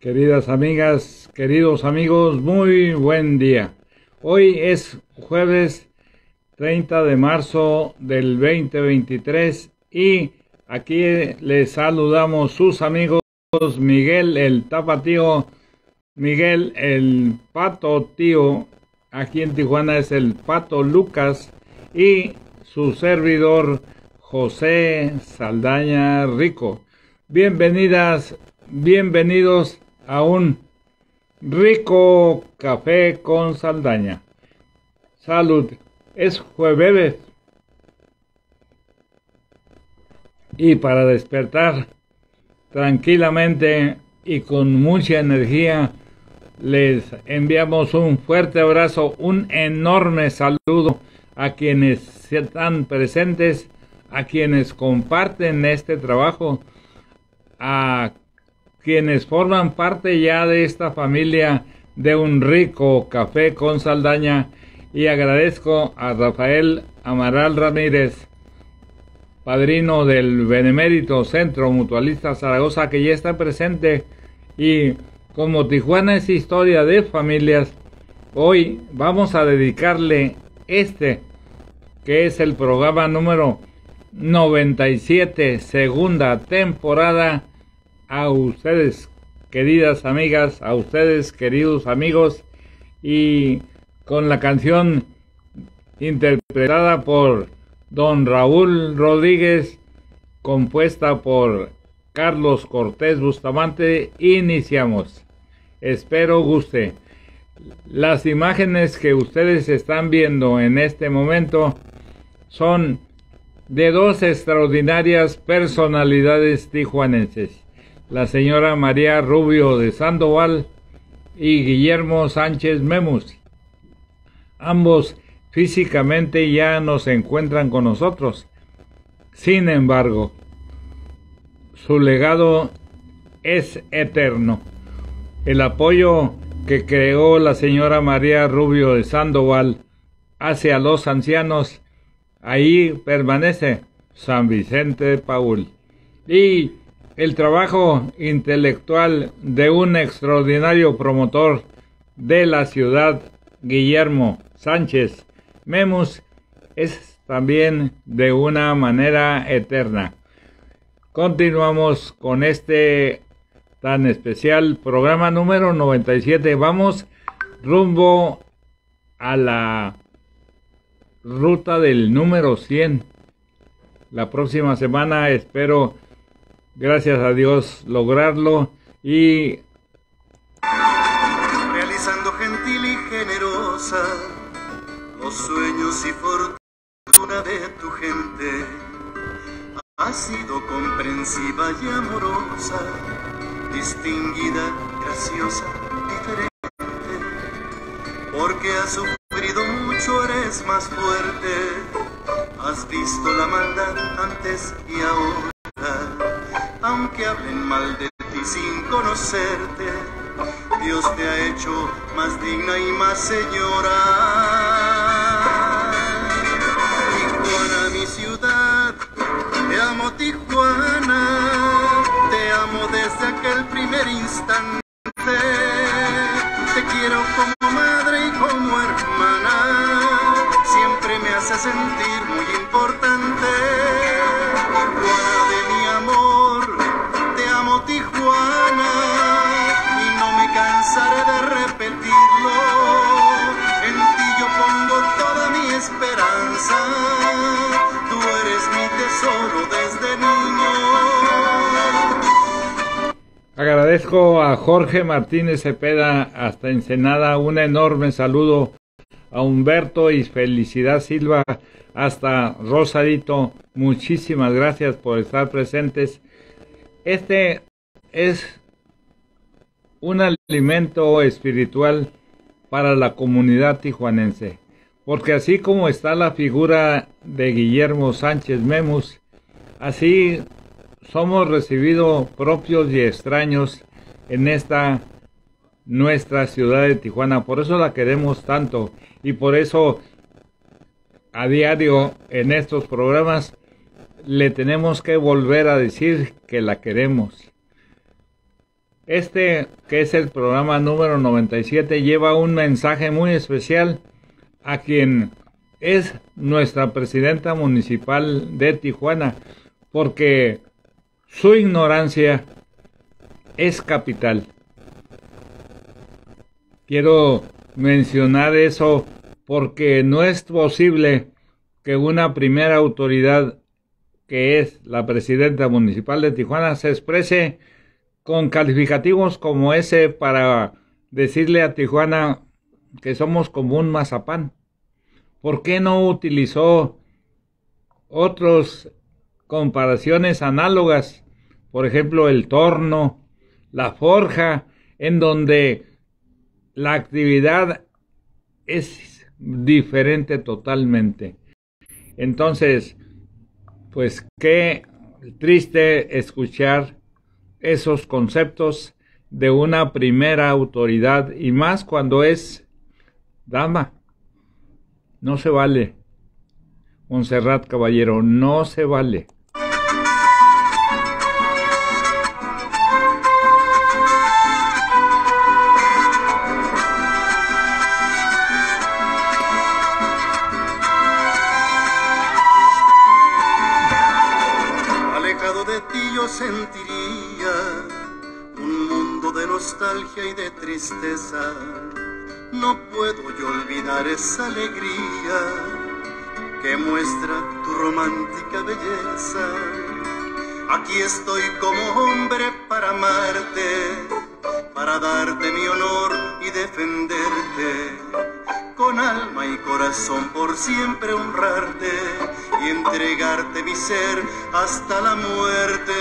Queridas amigas, queridos amigos, muy buen día. Hoy es jueves 30 de marzo del 2023 y aquí les saludamos sus amigos Miguel el Tapatío, Miguel el Pato Tío, aquí en Tijuana es el Pato Lucas y su servidor José Saldaña Rico. Bienvenidas, bienvenidos a un rico café con Saldaña. Salud, es jueves y para despertar tranquilamente y con mucha energía les enviamos un fuerte abrazo, un enorme saludo a quienes están presentes, a quienes comparten este trabajo, a quienes forman parte ya de esta familia de un rico café con Saldaña, y agradezco a Rafael Amaral Ramírez, padrino del Benemérito Centro Mutualista Zaragoza, que ya está presente. Y como Tijuana es historia de familias, hoy vamos a dedicarle que es el programa número 97, segunda temporada, a ustedes, queridas amigas, a ustedes, queridos amigos, y con la canción interpretada por don Raúl Rodríguez, compuesta por Carlos Cortés Bustamante, iniciamos. Espero guste. Las imágenes que ustedes están viendo en este momento son de dos extraordinarias personalidades tijuanenses, la señora María Rubio de Sandoval y Guillermo Sánchez Memus. Ambos físicamente ya no se encuentran con nosotros. Sin embargo, su legado es eterno. El apoyo que creó la señora María Rubio de Sandoval hacia los ancianos, ahí permanece San Vicente de Paúl. Y el trabajo intelectual de un extraordinario promotor de la ciudad, Guillermo Sánchez Memus, es también de una manera eterna. Continuamos con este tan especial programa número 97. Vamos rumbo a la ruta del número 100. La próxima semana espero, gracias a Dios, lograrlo y realizando gentil y generosa los sueños y fortuna de tu gente. Has sido comprensiva y amorosa, distinguida, graciosa, diferente, porque has sufrido mucho, eres más fuerte, has visto la maldad antes y ahora, aunque hablen mal de ti sin conocerte, Dios te ha hecho más digna y más señora. Tijuana, mi ciudad, te amo Tijuana, te amo desde aquel primer instante, te quiero como madre y como hermana, siempre me hace sentir muy importante. Tijuana de mi amor, te amo Tijuana, y no me cansaré de repetirlo, en ti yo pongo toda mi esperanza, tú eres mi tesoro desde niño. agradezco a Jorge Martínez Cepeda hasta Ensenada, un enorme saludo a Humberto y Felicidad Silva hasta Rosarito, muchísimas gracias por estar presentes. Este es un alimento espiritual para la comunidad tijuanense, porque así como está la figura de Guillermo Sánchez Memus, así somos recibidos propios y extraños en esta nuestra ciudad de Tijuana. Por eso la queremos tanto y por eso a diario en estos programas le tenemos que volver a decir que la queremos. Este, que es el programa número 97, lleva un mensaje muy especial a quien es nuestra presidenta municipal de Tijuana, porque su ignorancia es capital. Quiero mencionar eso porque no es posible que una primera autoridad, que es la presidenta municipal de Tijuana, se exprese con calificativos como ese para decirle a Tijuana que somos como un mazapán. ¿Por qué no utilizó otras comparaciones análogas? Por ejemplo, el torno, la forja, en donde la actividad es diferente totalmente. Entonces, pues qué triste escuchar esos conceptos de una primera autoridad, y más cuando es dama. No se vale, Montserrat Caballero, no se vale. Alejado de ti yo sentiría un mundo de nostalgia y de tristeza. No puedo yo olvidar esa alegría que muestra tu romántica belleza. Aquí estoy como hombre para amarte, para darte mi honor y defenderte, con alma y corazón por siempre honrarte y entregarte mi ser hasta la muerte.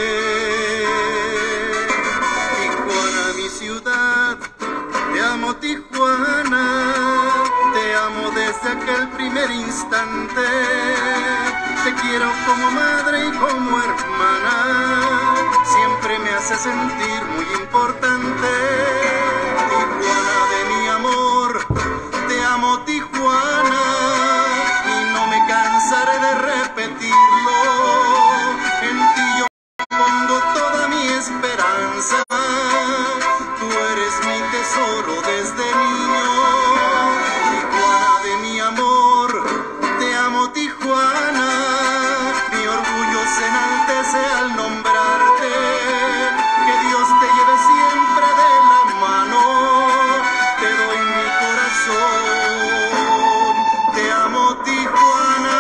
Tijuana, mi ciudad, te amo Tijuana, te amo desde aquel primer instante, te quiero como madre y como hermana, siempre me hace sentir muy importante. Tijuana de mi amor, te amo Tijuana, y no me cansaré de repetirlo, en ti yo pongo toda mi esperanza. Tú eres mi tesoro desde niño. Tijuana de mi amor, te amo Tijuana, mi orgullo se enaltece al nombrarte. Que Dios te lleve siempre de la mano, te doy mi corazón. Te amo Tijuana.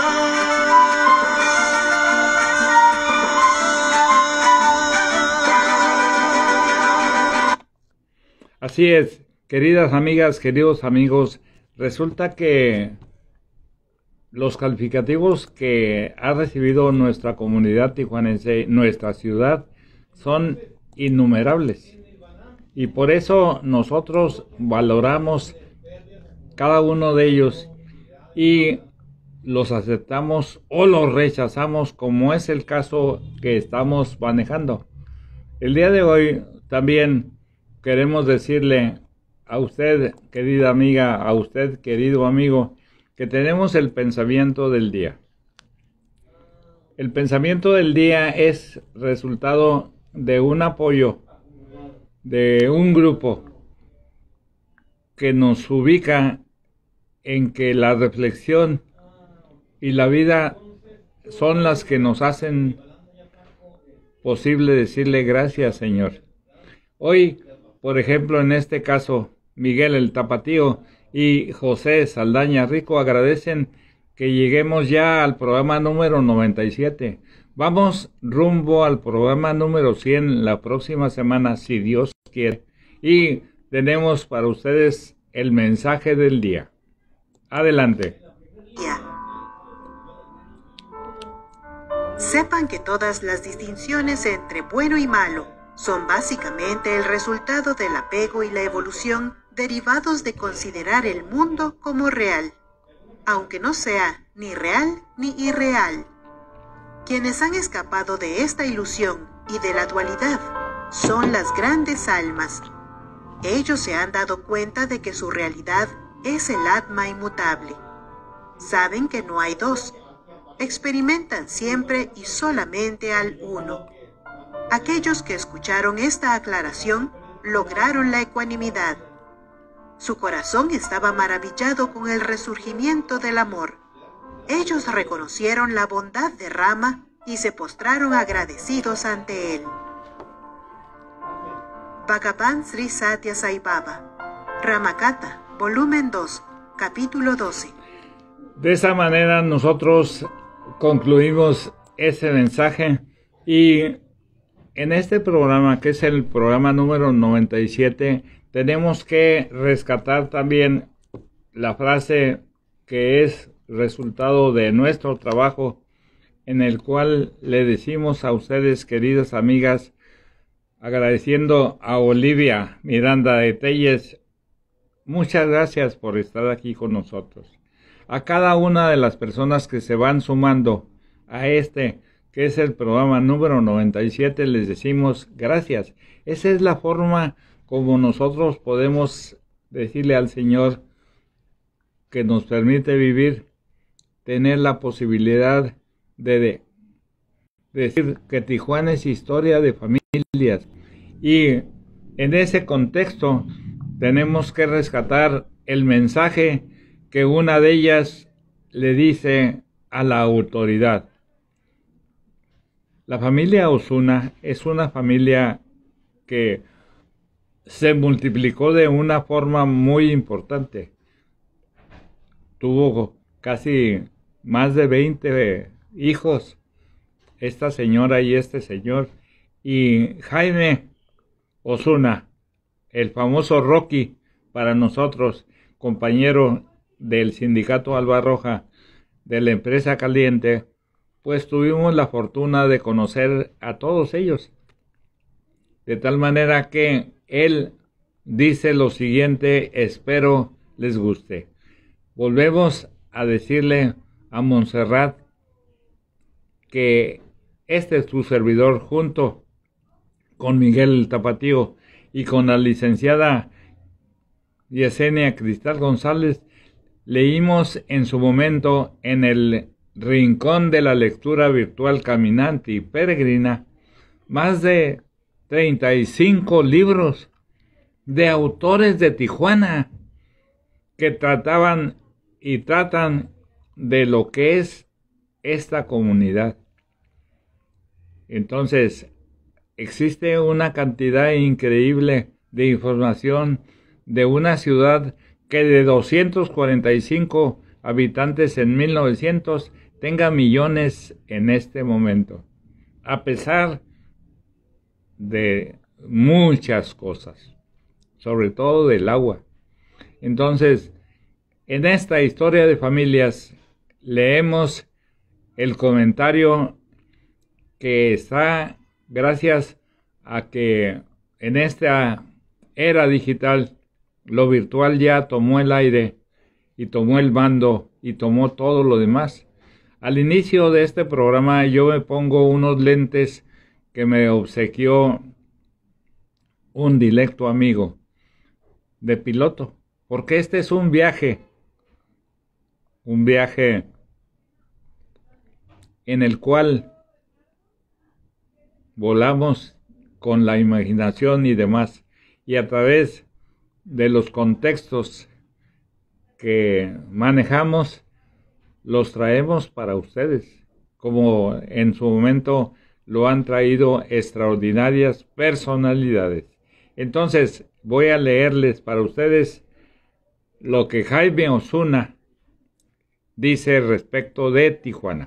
Así es, queridas amigas, queridos amigos, resulta que los calificativos que ha recibido nuestra comunidad tijuanense, nuestra ciudad, son innumerables. Y por eso nosotros valoramos cada uno de ellos y los aceptamos o los rechazamos, como es el caso que estamos manejando. El día de hoy también queremos decirle a usted, querida amiga, a usted, querido amigo, que tenemos el pensamiento del día. El pensamiento del día es resultado de un apoyo de un grupo que nos ubica en que la reflexión y la vida son las que nos hacen posible decirle gracias, Señor. Hoy, por ejemplo, en este caso, Miguel el Tapatío y José Saldaña Rico agradecen que lleguemos ya al programa número 97. Vamos rumbo al programa número 100 la próxima semana, si Dios quiere. Y tenemos para ustedes el mensaje del día. Adelante. Sepan que todas las distinciones entre bueno y malo son básicamente el resultado del apego y la evolución derivados de considerar el mundo como real, aunque no sea ni real ni irreal. Quienes han escapado de esta ilusión y de la dualidad son las grandes almas. Ellos se han dado cuenta de que su realidad es el Atma inmutable. Saben que no hay dos. Experimentan siempre y solamente al uno. Aquellos que escucharon esta aclaración lograron la ecuanimidad. Su corazón estaba maravillado con el resurgimiento del amor. Ellos reconocieron la bondad de Rama y se postraron agradecidos ante él. Bhagavan Sri Satya Sai Baba, Ramakatha, volumen 2, capítulo 12. De esa manera nosotros concluimos ese mensaje y en este programa, que es el programa número 97, tenemos que rescatar también la frase que es resultado de nuestro trabajo, en el cual le decimos a ustedes, queridas amigas, agradeciendo a Olivia Miranda de Telles, muchas gracias por estar aquí con nosotros. A cada una de las personas que se van sumando a este, que es el programa número 97, les decimos gracias. Esa es la forma como nosotros podemos decirle al Señor que nos permite vivir, tener la posibilidad de decir que Tijuana es historia de familias. Y en ese contexto tenemos que rescatar el mensaje que una de ellas le dice a la autoridad. La familia Osuna es una familia que se multiplicó de una forma muy importante. Tuvo casi más de 20 hijos, esta señora y este señor. Y Jaime Osuna, el famoso Rocky para nosotros, compañero del sindicato Alba Roja, de la empresa Caliente, pues tuvimos la fortuna de conocer a todos ellos. De tal manera que él dice lo siguiente, espero les guste. Volvemos a decirle a Montserrat que este es su servidor, junto con Miguel Tapatío y con la licenciada Yesenia Cristal González, leímos en su momento en el Rincón de la Lectura Virtual Caminante y Peregrina más de 35 libros de autores de Tijuana que trataban y tratan de lo que es esta comunidad. Entonces, existe una cantidad increíble de información de una ciudad que de 245 habitantes en 1900 tenga millones en este momento, a pesar de muchas cosas, sobre todo del agua. Entonces, en esta historia de familias leemos el comentario que está gracias a que en esta era digital lo virtual ya tomó el aire y tomó el mando y tomó todo lo demás. Al inicio de este programa yo me pongo unos lentes que me obsequió un dilecto amigo de piloto, porque este es un viaje en el cual volamos con la imaginación y demás, y a través de los contextos que manejamos, los traemos para ustedes, como en su momento lo han traído extraordinarias personalidades. Entonces, voy a leerles para ustedes lo que Jaime Osuna dice respecto de Tijuana.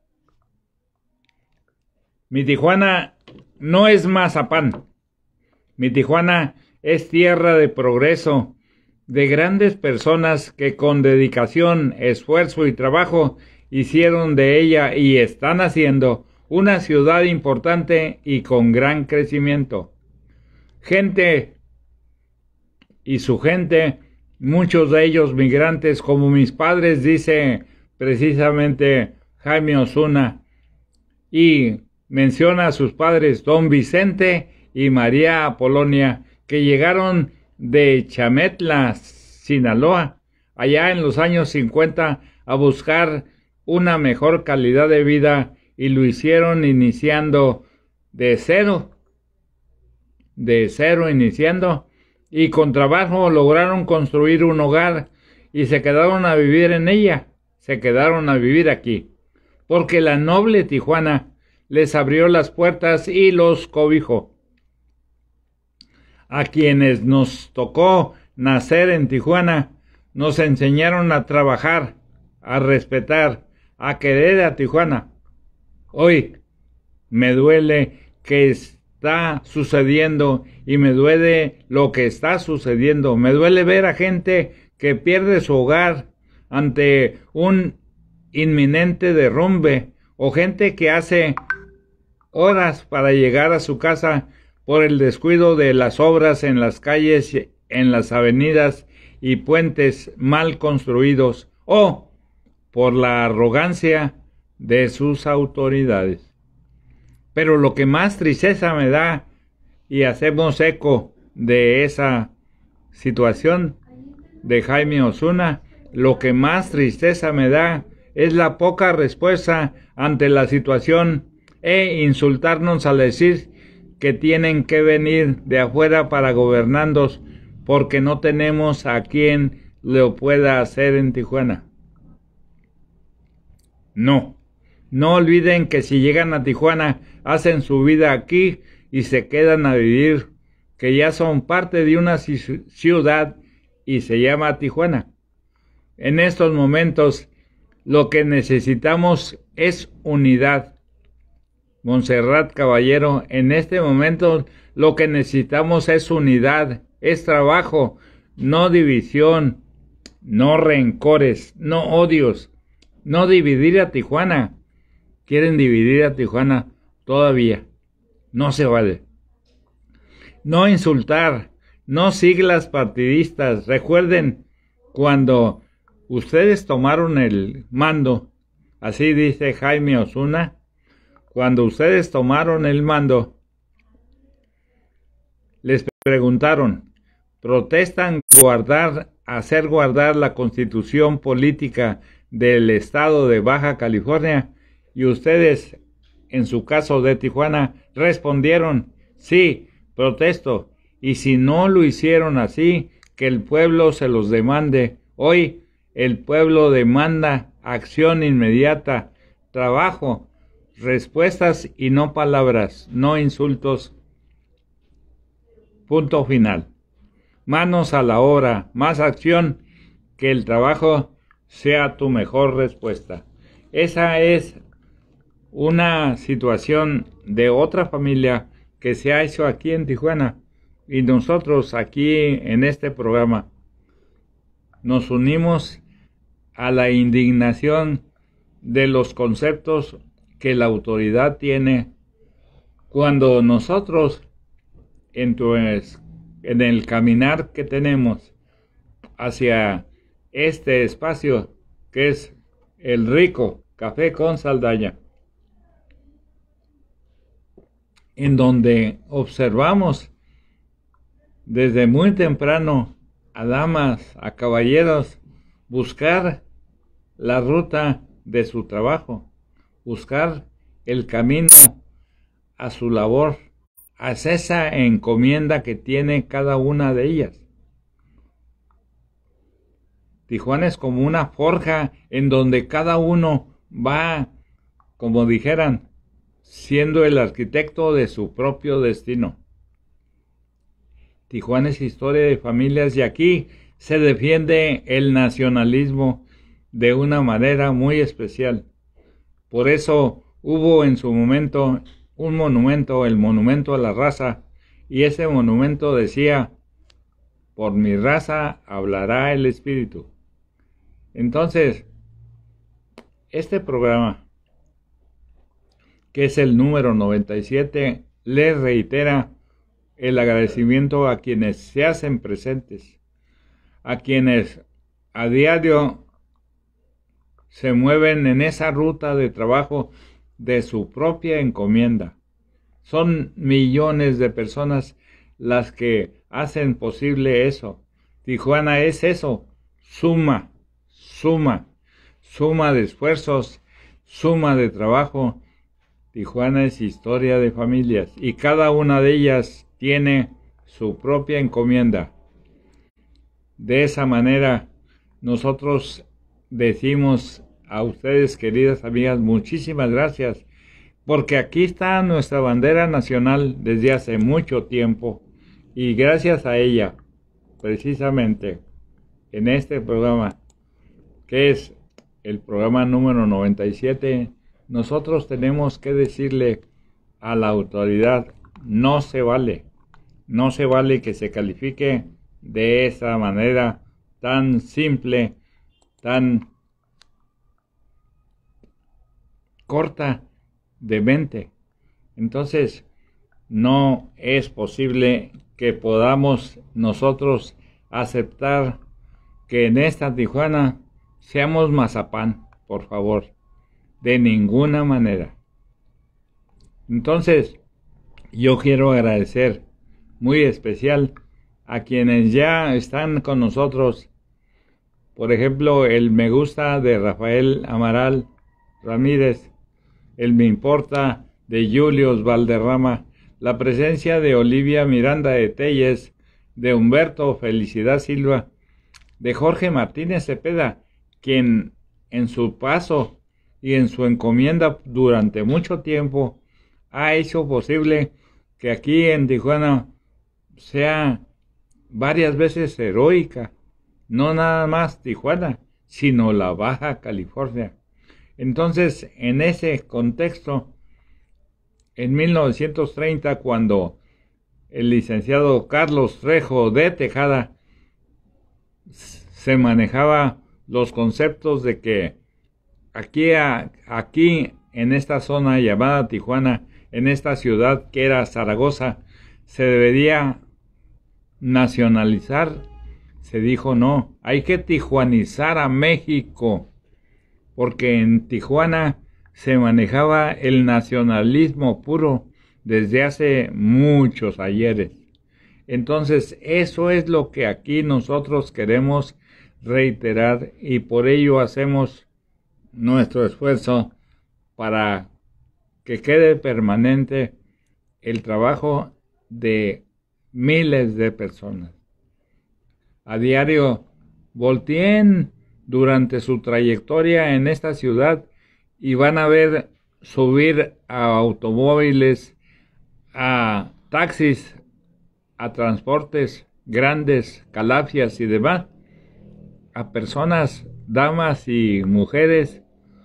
Mi Tijuana no es Mazapán. Mi Tijuana es tierra de progreso, de grandes personas que con dedicación, esfuerzo y trabajo hicieron de ella y están haciendo una ciudad importante y con gran crecimiento. Gente y su gente, muchos de ellos migrantes como mis padres, dice precisamente Jaime Osuna, y menciona a sus padres, don Vicente y María Apolonia, que llegaron de Chametla, Sinaloa, allá en los años 50, a buscar una mejor calidad de vida, y lo hicieron iniciando de cero de cero iniciando, y con trabajo lograron construir un hogar y se quedaron a vivir en ella, se quedaron a vivir aquí, porque la noble Tijuana les abrió las puertas y los cobijó. A quienes nos tocó nacer en Tijuana, nos enseñaron a trabajar, a respetar, a querer a Tijuana. Hoy me duele que está sucediendo y me duele lo que está sucediendo. Me duele ver a gente que pierde su hogar ante un inminente derrumbe o gente que hace horas para llegar a su casa por el descuido de las obras en las calles, en las avenidas y puentes mal construidos o por la arrogancia de sus autoridades. Pero lo que más tristeza me da, y hacemos eco de esa situación de Jaime Osuna, lo que más tristeza me da es la poca respuesta ante la situación e insultarnos al decir que tienen que venir de afuera para gobernarnos porque no tenemos a quien lo pueda hacer en Tijuana. No olviden que si llegan a Tijuana, hacen su vida aquí y se quedan a vivir, que ya son parte de una ciudad y se llama Tijuana. En estos momentos, lo que necesitamos es unidad. Montserrat Caballero, en este momento lo que necesitamos es unidad, es trabajo, no división, no rencores, no odios, no dividir a Tijuana. Quieren dividir a Tijuana todavía. No se vale. No insultar, no siglas partidistas. Recuerden cuando ustedes tomaron el mando, así dice Jaime Osuna, cuando ustedes tomaron el mando, les preguntaron, ¿protestan hacer guardar la constitución política del estado de Baja California? Y ustedes, en su caso de Tijuana, respondieron, sí, protesto. Y si no lo hicieron así, que el pueblo se los demande. Hoy el pueblo demanda acción inmediata, trabajo, respuestas y no palabras, no insultos. Punto final. Manos a la obra, más acción, que el trabajo sea tu mejor respuesta. Esa es una situación de otra familia que se ha hecho aquí en Tijuana, y nosotros aquí en este programa nos unimos a la indignación de los conceptos que la autoridad tiene cuando nosotros en el caminar que tenemos hacia este espacio que es el rico Café con Saldaña, en donde observamos desde muy temprano a damas, a caballeros, buscar la ruta de su trabajo, buscar el camino a su labor, a esa encomienda que tiene cada una de ellas. Tijuana es como una forja en donde cada uno va, como dijeran, siendo el arquitecto de su propio destino. Tijuana es historia de familias y aquí se defiende el nacionalismo de una manera muy especial. Por eso hubo en su momento un monumento, el monumento a la raza, y ese monumento decía, por mi raza hablará el espíritu. Entonces, este programa, que es el número 97, les reitera el agradecimiento a quienes se hacen presentes, a quienes a diario se mueven en esa ruta de trabajo de su propia encomienda. Son millones de personas las que hacen posible eso. Tijuana es eso, suma de esfuerzos, suma de trabajo. Tijuana es historia de familias y cada una de ellas tiene su propia encomienda. De esa manera, nosotros decimos a ustedes, queridas amigas, muchísimas gracias, porque aquí está nuestra bandera nacional desde hace mucho tiempo, y gracias a ella, precisamente, en este programa, que es el programa número 97, nosotros tenemos que decirle a la autoridad, no se vale que se califique de esa manera tan simple, tan corta de mente. Entonces, no es posible que podamos nosotros aceptar que en esta Tijuana seamos mazapán, por favor, de ninguna manera. Entonces, yo quiero agradecer muy especial a quienes ya están con nosotros. Por ejemplo, el me gusta de Rafael Amaral Ramírez, el me importa de Julius Valderrama, la presencia de Olivia Miranda de Telles, de Humberto Felicidad Silva, de Jorge Martínez Cepeda, quien en su paso y en su encomienda durante mucho tiempo ha hecho posible que aquí en Tijuana sea varias veces heroica, no nada más Tijuana, sino la Baja California. Entonces, en ese contexto, en 1930, cuando el licenciado Carlos Trejo de Tejada se manejaba los conceptos de que aquí en esta zona llamada Tijuana, en esta ciudad que era Zaragoza, se debería nacionalizar, se dijo no, hay que tijuanizar a México, porque en Tijuana se manejaba el nacionalismo puro desde hace muchos ayeres. Entonces, eso es lo que aquí nosotros queremos reiterar, y por ello hacemos nuestro esfuerzo para que quede permanente el trabajo de miles de personas. A diario, volteen durante su trayectoria en esta ciudad y van a ver subir a automóviles, a taxis, a transportes grandes, calafias y demás, a personas, damas y mujeres,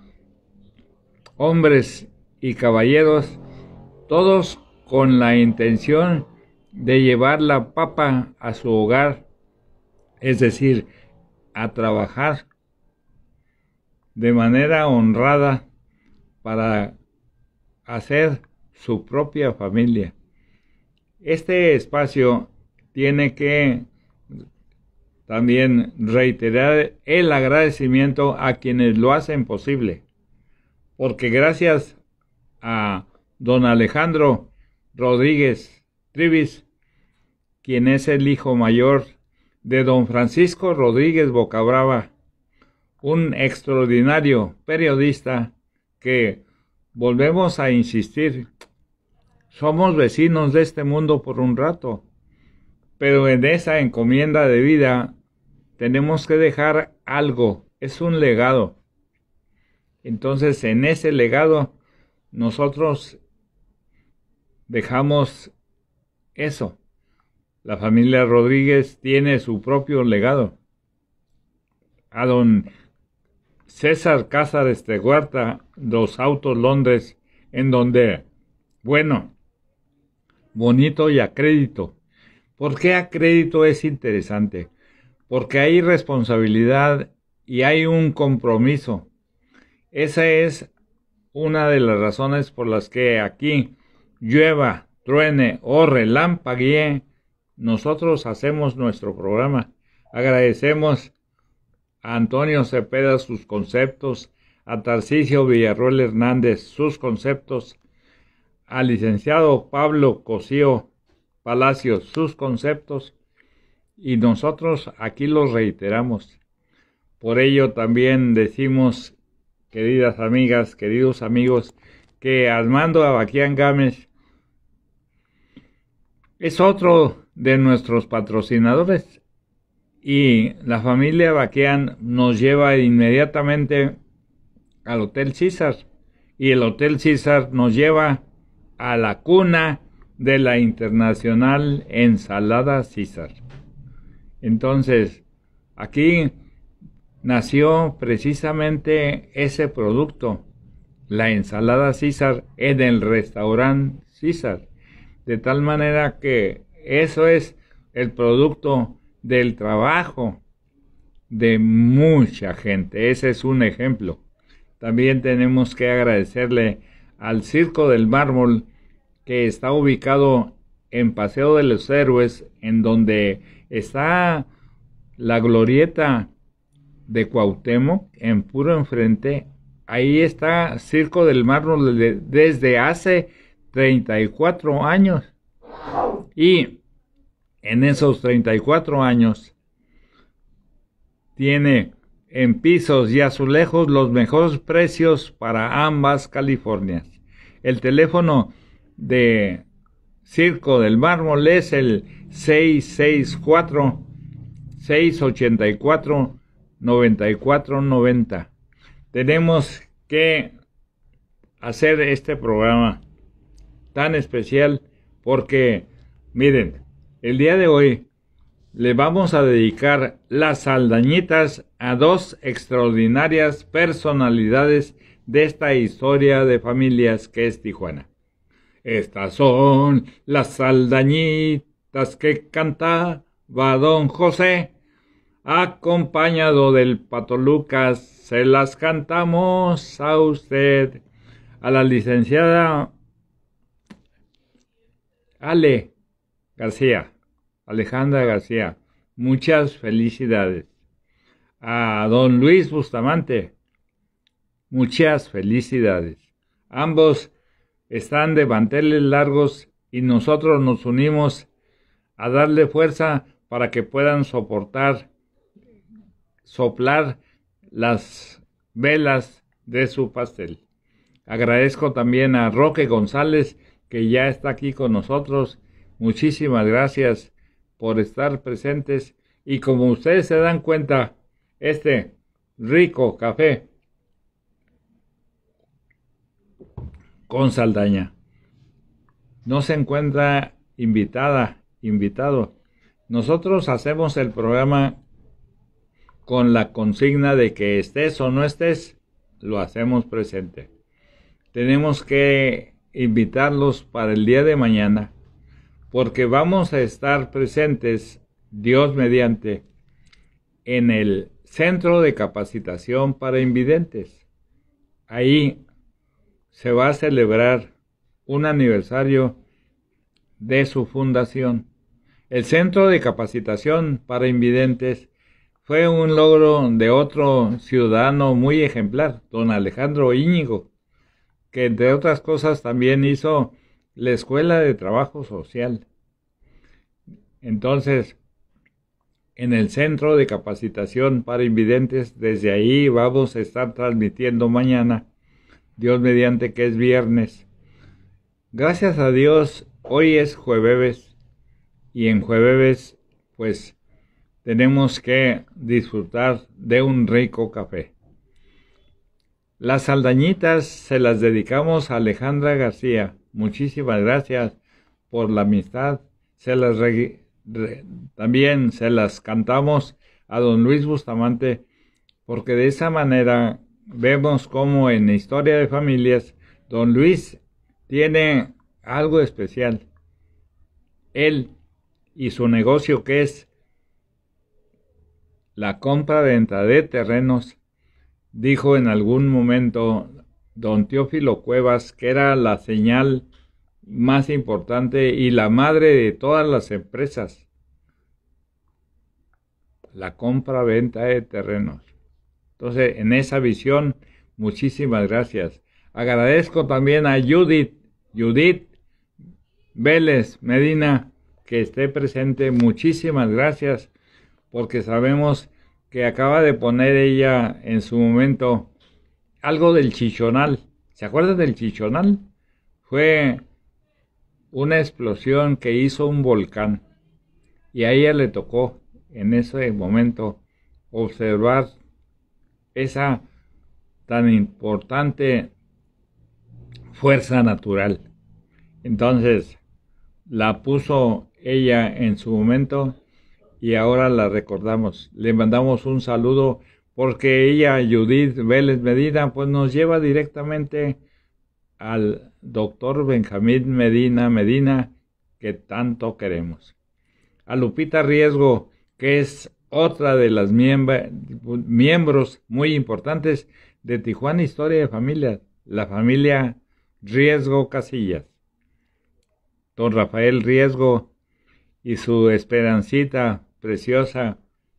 hombres y caballeros, todos con la intención de llevar la papa a su hogar, es decir, a trabajar de manera honrada para hacer su propia familia. Este espacio tiene que también reiterar el agradecimiento a quienes lo hacen posible, porque gracias a don Alejandro Rodríguez Trivis, quien es el hijo mayor de don Francisco Rodríguez Bocabrava, un extraordinario periodista que, volvemos a insistir, somos vecinos de este mundo por un rato, pero en esa encomienda de vida tenemos que dejar algo, es un legado. Entonces, en ese legado, nosotros dejamos eso. La familia Rodríguez tiene su propio legado. A don César Cázares de Huerta, Los Autos Londres, en donde, bueno, bonito y a crédito. ¿Por qué a crédito es interesante? Porque hay responsabilidad y hay un compromiso. Esa es una de las razones por las que aquí, llueva, truene o relampaguee, nosotros hacemos nuestro programa. Agradecemos a Antonio Cepeda sus conceptos, a Tarcisio Villarroel Hernández sus conceptos, al licenciado Pablo Cosío Palacios sus conceptos, y nosotros aquí los reiteramos. Por ello también decimos, queridas amigas, queridos amigos, que Armando Abaquián Gámez Es otro de nuestros patrocinadores y la familia Baquian nos lleva inmediatamente al Hotel César y el Hotel César nos lleva a la cuna de la internacional ensalada César. Entonces, aquí nació precisamente ese producto, la ensalada César, en el restaurante César. De tal manera que eso es el producto del trabajo de mucha gente. Ese es un ejemplo. También tenemos que agradecerle al Circo del Mármol, que está ubicado en Paseo de los Héroes, en donde está la glorieta de Cuauhtémoc, en puro enfrente. Ahí está Circo del Mármol desde hace 34 años. Y en esos 34 años tiene en pisos y azulejos los mejores precios para ambas Californias. El teléfono de Circo del Mármol es el 664-684-9490. Tenemos que hacer este programa tan especial porque, miren, el día de hoy le vamos a dedicar las saldañitas a dos extraordinarias personalidades de esta historia de familias que es Tijuana. Estas son las saldañitas que cantaba don José, acompañado del Pato Lucas, se las cantamos a usted. A la licenciada Alejandra García, muchas felicidades. A don Luis Bustamante, muchas felicidades. Ambos están de manteles largos y nosotros nos unimos a darle fuerza para que puedan soplar las velas de su pastel. Agradezco también a Roque González, que ya está aquí con nosotros. Muchísimas gracias por estar presentes y como ustedes se dan cuenta, este rico café con Saldaña no se encuentra invitado. Nosotros hacemos el programa con la consigna de que estés o no estés, lo hacemos presente. Tenemos que invitarlos para el día de mañana, porque vamos a estar presentes, Dios mediante, en el Centro de Capacitación para Invidentes. Ahí se va a celebrar un aniversario de su fundación. El Centro de Capacitación para Invidentes fue un logro de otro ciudadano muy ejemplar, don Alejandro Íñigo, que entre otras cosas también hizo la Escuela de Trabajo Social. Entonces, en el Centro de Capacitación para Invidentes, desde ahí vamos a estar transmitiendo mañana, Dios mediante, que es viernes. Gracias a Dios, hoy es jueves, y en jueves, pues, tenemos que disfrutar de un rico café. Las saldañitas se las dedicamos a Alejandra García. Muchísimas gracias por la amistad. También se las cantamos a don Luis Bustamante, porque de esa manera vemos cómo en Historia de Familias don Luis tiene algo especial. Él y su negocio, que es la compra-venta de terrenos, dijo en algún momento don Teófilo Cuevas que era la señal más importante y la madre de todas las empresas, la compra-venta de terrenos. Entonces, en esa visión, muchísimas gracias. Agradezco también a Judith Vélez Medina, que esté presente. Muchísimas gracias, porque sabemos que acaba de poner ella en su momento algo del Chichonal. ¿Se acuerdan del Chichonal? Fue una explosión que hizo un volcán, y a ella le tocó en ese momento observar esa tan importante fuerza natural. Entonces la puso ella en su momento y ahora la recordamos. Le mandamos un saludo porque ella, Judith Vélez Medina, pues nos lleva directamente al doctor Benjamín Medina, que tanto queremos. A Lupita Riesgo, que es otra de las miembros muy importantes de Tijuana Historia de Familias, la familia Riesgo Casillas. Don Rafael Riesgo y su Esperancita preciosa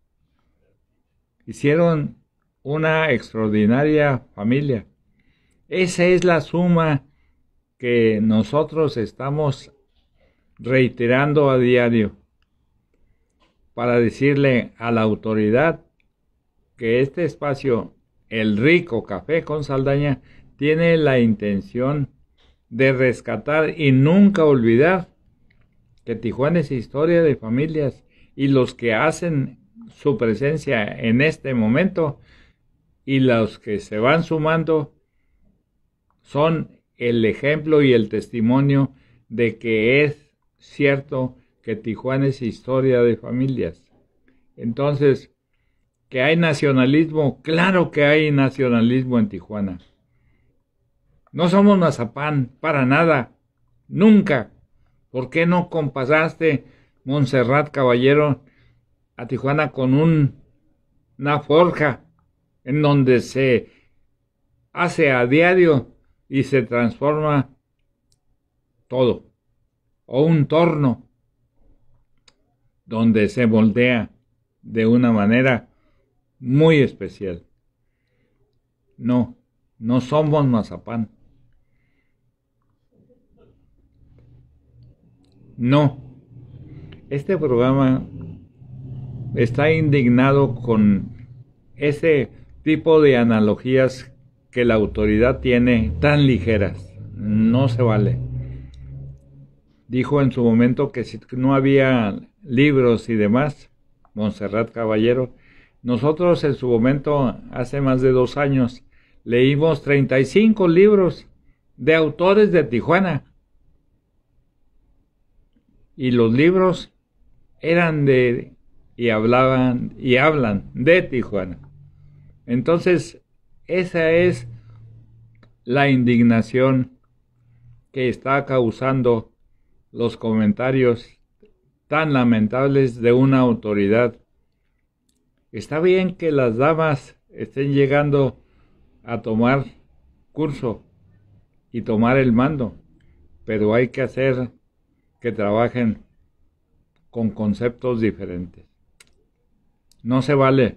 hicieron una extraordinaria familia. Esa es la suma que nosotros estamos reiterando a diario para decirle a la autoridad que este espacio, El Rico Café con Saldaña, tiene la intención de rescatar y nunca olvidar que Tijuana es historia de familias, y los que hacen su presencia en este momento y los que se van sumando son el ejemplo y el testimonio de que es cierto que Tijuana es historia de familias. Entonces, ¿que hay nacionalismo? Claro que hay nacionalismo en Tijuana. No somos Mazapán, para nada, nunca. ¿Por qué no compasaste, Montserrat Caballero, a Tijuana con una forja en donde se hace a diario y se transforma todo? O un torno donde se moldea de una manera muy especial. No somos Mazapán. No. Este programa está indignado con ese tipo de analogías que la autoridad tiene tan ligeras. No se vale. Dijo en su momento que si no había libros y demás, Montserrat Caballero. Nosotros en su momento, hace más de 2 años, leímos 35 libros de autores de Tijuana. Y los libros eran hablan de Tijuana. Entonces, esa es la indignación que está causando los comentarios tan lamentables de una autoridad. Está bien que las damas estén llegando a tomar curso y tomar el mando, pero hay que hacer que trabajen con conceptos diferentes. No se vale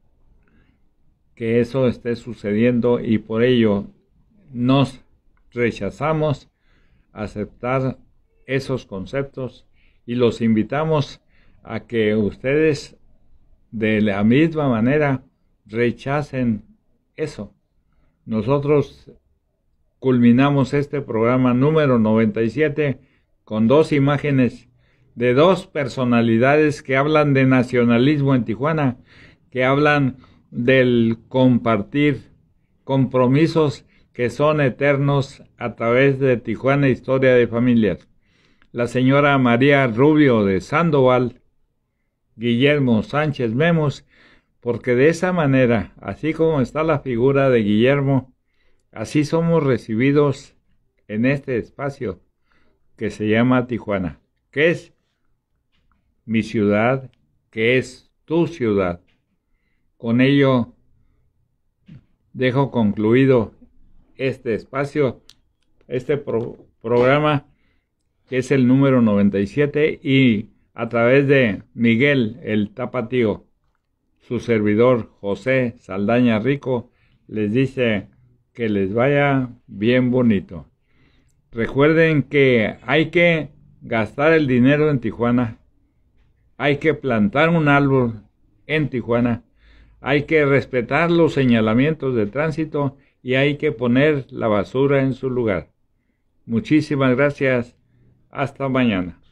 que eso esté sucediendo y por ello nos rechazamos a aceptar esos conceptos y los invitamos a que ustedes de la misma manera rechacen eso. Nosotros culminamos este programa número 97 con 2 imágenes de 2 personalidades que hablan de nacionalismo en Tijuana, que hablan del compartir compromisos que son eternos a través de Tijuana Historia de Familias. La señora María Rubio de Sandoval, Guillermo Sánchez Memos, porque de esa manera, así como está la figura de Guillermo, así somos recibidos en este espacio que se llama Tijuana, que es mi ciudad, que es tu ciudad. Con ello dejo concluido este espacio, este programa, que es el número 97, y a través de Miguel el Tapatío, su servidor José Saldaña Rico, les dice que les vaya bien bonito. Recuerden que hay que gastar el dinero en Tijuana, hay que plantar un árbol en Tijuana, hay que respetar los señalamientos de tránsito y hay que poner la basura en su lugar. Muchísimas gracias. Hasta mañana.